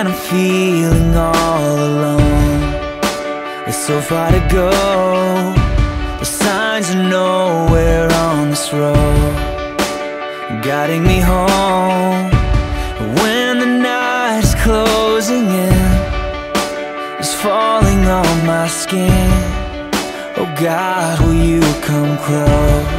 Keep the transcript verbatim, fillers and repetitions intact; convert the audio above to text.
when I'm feeling all alone. There's so far to go, the signs are nowhere on this road, guiding me home. When the night is closing in, it's falling on my skin. Oh God, will you come close?